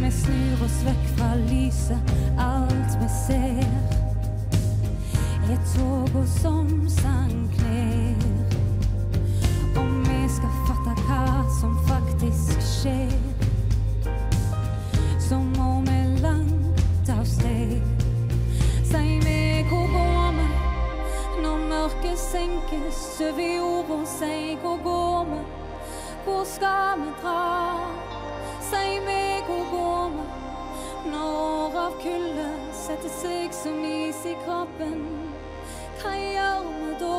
vi snur oss vekk fra lyset, alt vi ser tåger som sangkler. Om vi skal fatte hva som faktisk skjer, så må vi langt av sted. Si meg hvor går vi når mørket senkes over jorden. Si hvor går vi, hvor skal vi dra? Si meg hvor går vi når av kulde setter seg som is i kroppen. Hva gjør vi da?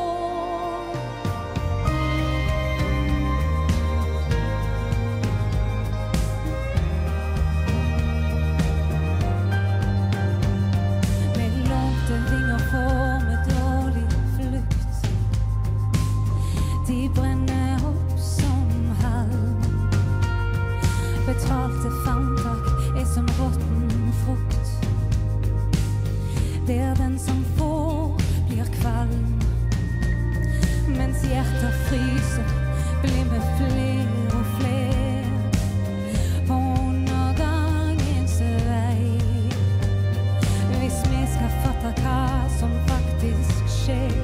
Med lånte vinger får vi dårlig flukt. De brenner opp som halm. Betalte favntak som råtten frukt. Det den som får blir kvalm. Mens hjertet fryser, blir vi flere og flere på undergangens vei. Hvis vi skal fatte hva som faktisk skjer,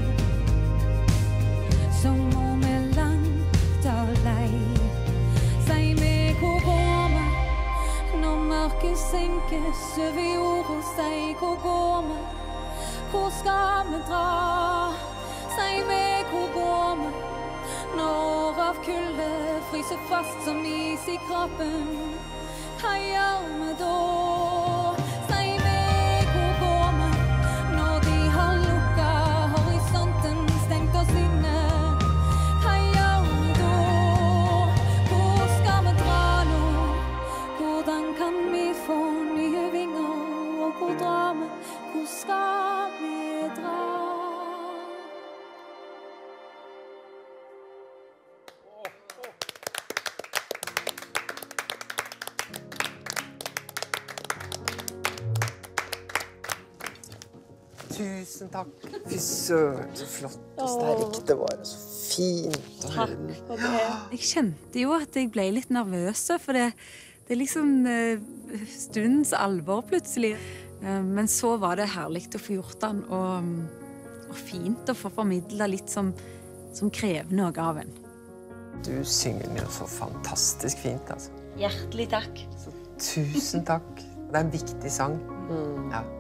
så må vi langt av lei. Si meg hvor går vi når mørket senkes over jorda. Si hvor går vi, hvor skal vi dra? Si meg hvor går vi når av kulde fryser fast som is i kroppen. Hva gjør vi da? Si meg hvor går vi når de har lukket horisonten, stengt oss inne. Hva gjør vi da? Hvor skal vi dra nå? Hvordan kan vi få nye vinger? Og hvor drar vi? Hvor skal vi dra? Tusen takk. Fy søren, så flott og sterkt det var. Så fint. Takk for det. Jeg kjente jo at jeg ble litt nervøs, for det er liksom stundens alvor plutselig. Men så var det herlig å få gjort den, og fint å få formidlet litt som krever noe av en. Du synger jo så fantastisk fint, altså. Hjertelig takk. Så tusen takk. Det er en viktig sang. Ja.